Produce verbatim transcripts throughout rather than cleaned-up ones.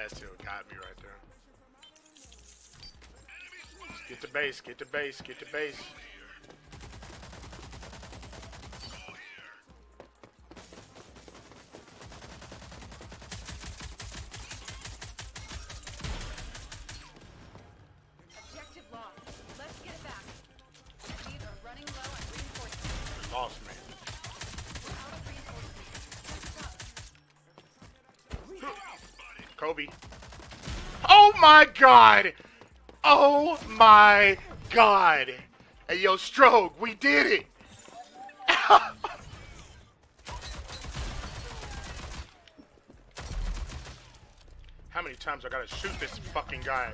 That's who got me right there. Get the base, get the base, get the base. Objective lost. Let's get it back. We are running low on reinforcements. Lost me. We're out of reinforcements. Kobe. Oh my god! Oh my god! Hey yo, Strog, we did it! How many times I gotta shoot this fucking guy?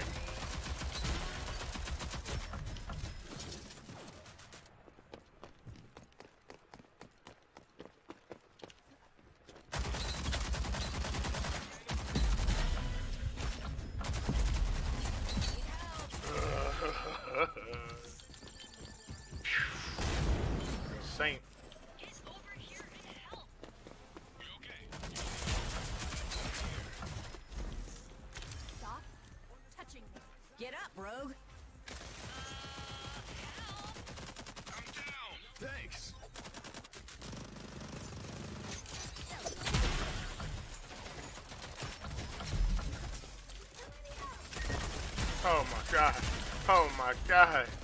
Saint. Get over here and help. We okay? Stop touching me. Get up, rogue. I'm down. Thanks. Oh my god. Oh my god.